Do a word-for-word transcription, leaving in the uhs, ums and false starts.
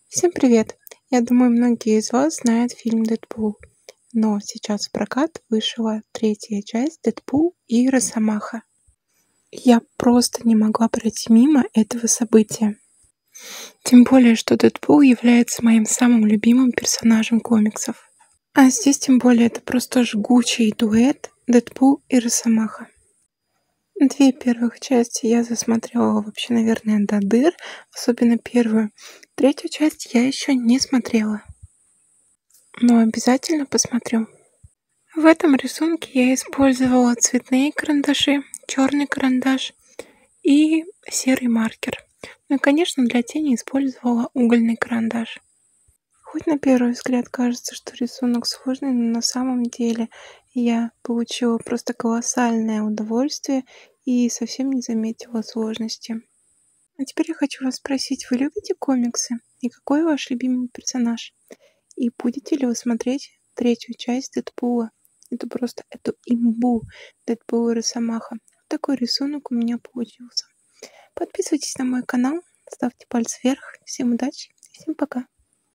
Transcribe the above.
Всем привет! Я думаю, многие из вас знают фильм «Дэдпул», но сейчас в прокат вышла третья часть «Дэдпул и Росомаха». Я просто не могла пройти мимо этого события. Тем более, что Дэдпул является моим самым любимым персонажем комиксов. А здесь тем более это просто жгучий дуэт Дэдпул и Росомаха. Две первых части я засмотрела вообще, наверное, до дыр, особенно первую. Третью часть я еще не смотрела, но обязательно посмотрю. В этом рисунке я использовала цветные карандаши, черный карандаш и серый маркер. Ну и, конечно, для тени использовала угольный карандаш. Хоть на первый взгляд кажется, что рисунок сложный, но на самом деле я получила просто колоссальное удовольствие и совсем не заметила сложности. А теперь я хочу вас спросить, вы любите комиксы? И какой ваш любимый персонаж? И будете ли вы смотреть третью часть Дэдпула? Это просто эту имбу Дэдпул и Росомаха. Такой рисунок у меня получился. Подписывайтесь на мой канал, ставьте палец вверх. Всем удачи, всем пока.